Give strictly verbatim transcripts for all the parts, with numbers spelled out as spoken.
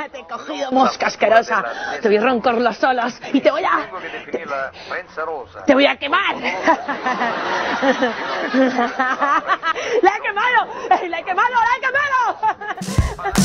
Te he cogido, mosca asquerosa. Te voy a roncar las alas y te voy a... Te, te voy a quemar. ¡La he quemado! ¡La he quemado! ¡La he quemado!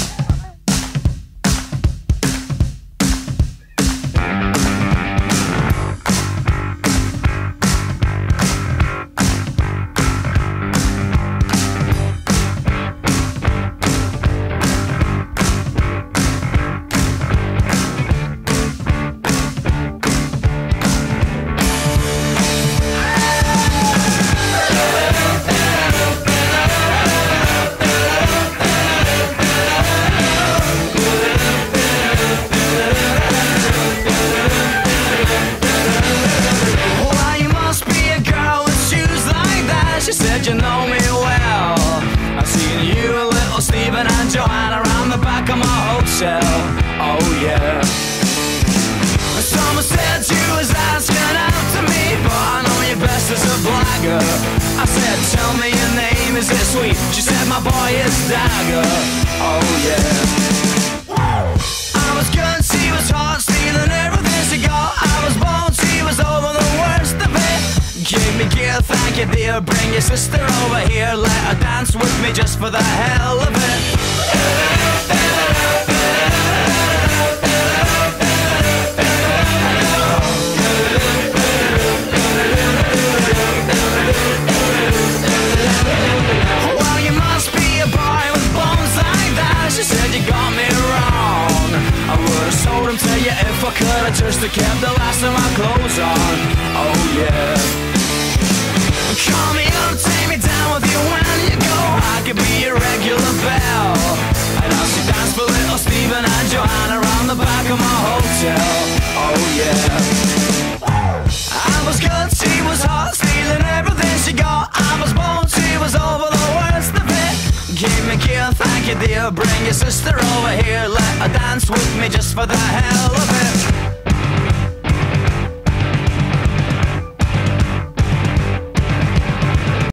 She said you know me well. I've seen you, little Stephen and Joanna around the back of my hotel. Oh yeah. Someone said you was asking out to me, but I know you best as a blagger. I said, tell me your name, is it sweet? She said, my boy is Dagger. Oh yeah. I was good, she was hot, stealing everything she got. I was bold, she was over the worst of it. Give me gear, thank you dear. Bring your sister over here, let her dance with me just for the hell of it. Well, you must be a boy with bones like that. She said you got me wrong. I would've sold him to you if I could've just kept the last of my clothes on. Oh yeah. Call me up, take me down with you when you go. I could be your regular belle. And I'll see dance for little Stephen and Joanna around the back of my hotel. Oh yeah. I was good, she was hot, stealing everything she got. I was bold, she was over the worst of it. Give me gear, thank you dear. Bring your sister over here, let her dance with me just for the hell of it.